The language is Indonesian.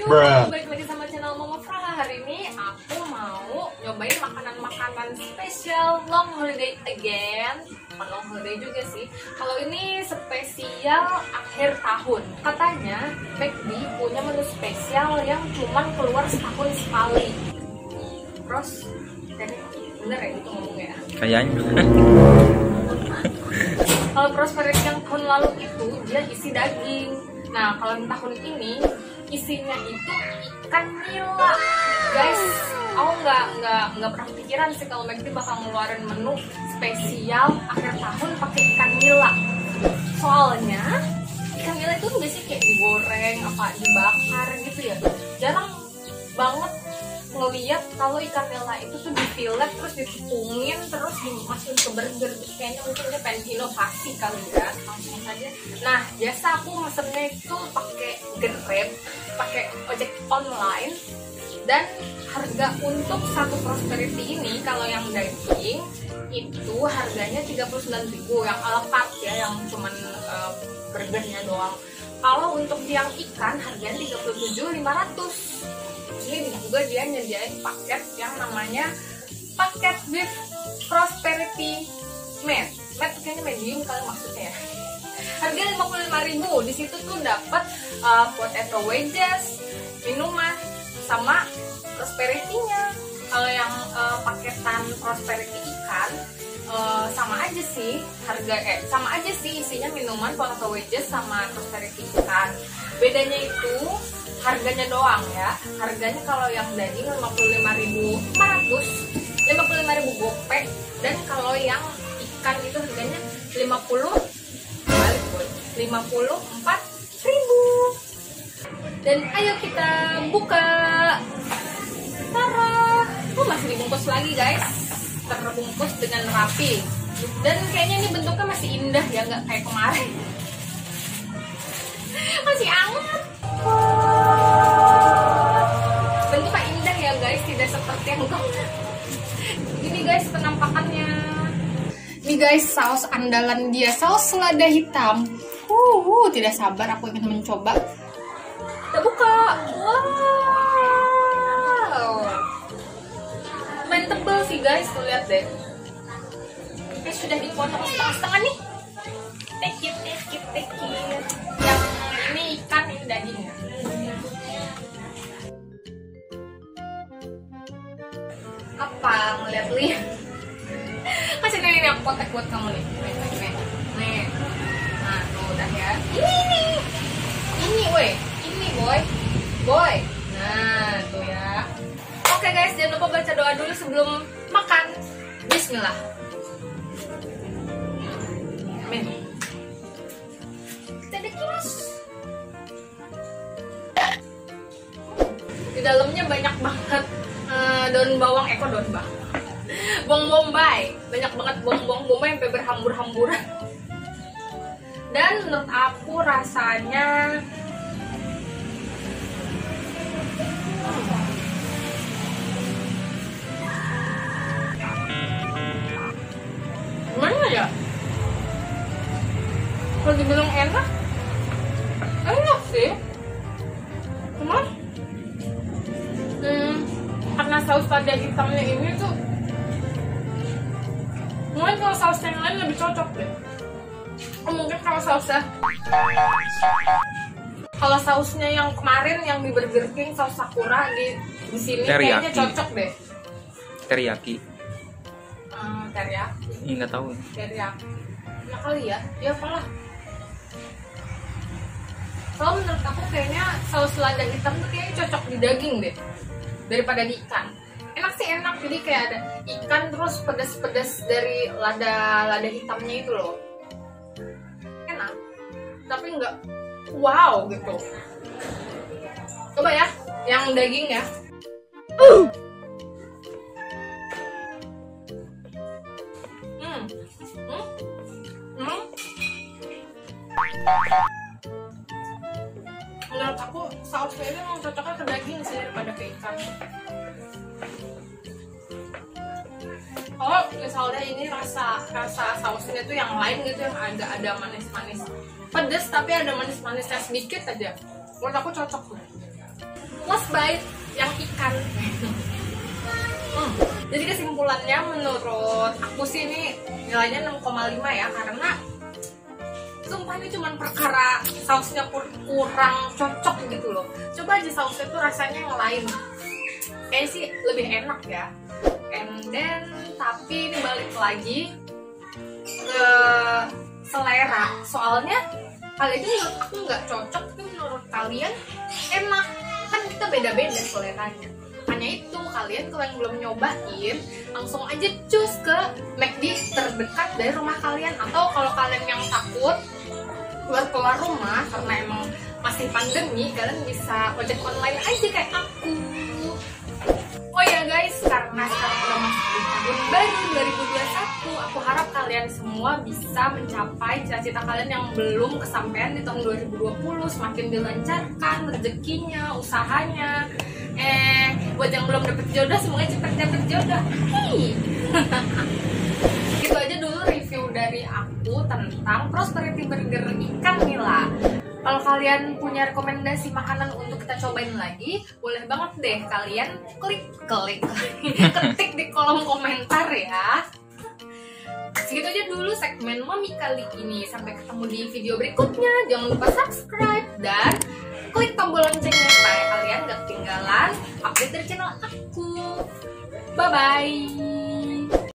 balik lagi sama channel Mama Fra. Hari ini aku mau nyobain makanan-makanan spesial long holiday again. Bukan long holiday juga sih. Kalau ini spesial akhir tahun. Katanya McD punya menu spesial yang cuman keluar setahun sekali. Terus, bener ya itu ngomongnya? Kayaknya. Kalau Prosperity yang tahun lalu itu dia isi daging. Nah, kalau yang tahun ini isinya itu ikan nila, guys. Aku nggak pernah pikiran sih kalau McD bakal ngeluarin menu spesial akhir tahun pakai ikan nila. Soalnya ikan nila itu biasanya kayak digoreng, apa dibakar gitu ya. Jarang banget ngeliat kalau ikan nila itu tuh difilet terus ditepungin terus dimasukin ke burger. Kayaknya mungkin dia pengen inovasi kali ya, langsung saja. Nah, biasa aku mesennya itu pakai Grab, pakai ojek online, dan harga untuk satu Prosperity ini kalau yang daging itu harganya 39.000 yang ala carte ya, yang cuman burgernya doang. Kalau untuk yang ikan harganya 37.500. Ini juga dia nyediain paket yang namanya paket beef Prosperity Med kayaknya medium kali maksudnya ya. Harganya 55.000. Di situ tuh dapat potato wedges, minuman, sama Prosperity-nya. Kalau yang paketan Prosperity ikan sama aja sih sama aja sih isinya minuman, potato wedges, sama Prosperity ikan. Bedanya itu harganya doang ya. Harganya kalau yang daging 55.500, 55.000 gope, dan kalau yang ikan itu harganya 54.000. Dan ayo kita buka. Tara, masih dibungkus lagi guys, terbungkus dengan rapi. Dan kayaknya ini bentuknya masih indah ya, nggak kayak kemarin. Masih anget. Bentuknya indah ya guys, tidak seperti yang ini guys penampakannya. Ini guys saus andalan dia, saus selada hitam. Tidak sabar aku ingin mencoba. Kita buka. Wow, main tebel sih guys, tuh lihat deh. Ini sudah dipotong setengah-setengah nih. Take it. Yang ini ikan, ini dagingnya. Apa ngeliat-liat? Kasih nih aku kotak buat kamu nih. Nih. Nah, tuh udah ya. Ini woi. Ini boy. Nah, tuh ya. Oke guys, jangan lupa baca doa dulu sebelum makan. Bismillah. Amin. Di dalamnya banyak banget daun bawang, bawang bombay, banyak banget bawang bombay sampai berhambur-hamburan. Dan menurut aku rasanya gimana ya? Kalau dibilang enak sih, cuma karena saus lada hitamnya ini tuh mungkin kalau saus yang lain lebih cocok deh. Mungkin kalau sausnya yang kemarin yang di Burger King, saus sakura, di sini kayaknya cocok deh. Teriyaki. Teriyaki. Nggak tahu. Teriyaki. Nah kali ya, ya apalah. Kalau menurut aku kayaknya saus lada hitam tuh kayaknya cocok di daging deh daripada di ikan. Enak sih, enak. Jadi kayak ada ikan terus pedas-pedas dari lada hitamnya itu loh. Enak. Tapi nggak wow gitu. Coba ya, yang daging ya. Menurut aku sausnya ini memang cocoknya ke daging sih daripada ke ikan. Kalau misalnya ini rasa sausnya tuh yang lain gitu, yang agak ada manis-manis pedas tapi ada manis-manisnya sedikit aja, menurut aku cocok tuh. plus bite yang ikan. Jadi kesimpulannya menurut aku sih ini nilainya 6,5 ya, karena sumpah ini cuman perkara sausnya kurang cocok gitu loh. Coba aja sausnya tuh rasanya yang lain, kayaknya sih lebih enak ya. And then tapi ini balik lagi ke selera, soalnya kali ini menurut aku nggak cocok, tapi menurut kalian enak. Kan kita beda-beda seleranya. Hanya itu, kalian kalau yang belum nyobain langsung aja cus ke McD terdekat dari rumah kalian, atau kalau kalian yang takut keluar rumah karena emang masih pandemi, kalian bisa ojek online aja kayak aku. Oh ya guys, karena sekarang udah masuk di tahun baru 2021, aku harap kalian semua bisa mencapai cita-cita kalian yang belum kesampaian di tahun 2020. Semakin dilancarkan rezekinya, usahanya. Buat yang belum dapet jodoh, semoga cepet dapet jodoh. Itu aja dulu review dari aku tentang Prosperity Burger ikan nila. Kalau kalian punya rekomendasi makanan untuk kita cobain lagi, boleh banget deh kalian ketik di kolom komentar ya. Segitu aja dulu segmen Mami kali ini. Sampai ketemu di video berikutnya. Jangan lupa subscribe dan klik tombol loncengnya supaya kalian gak ketinggalan update dari channel aku. Bye bye.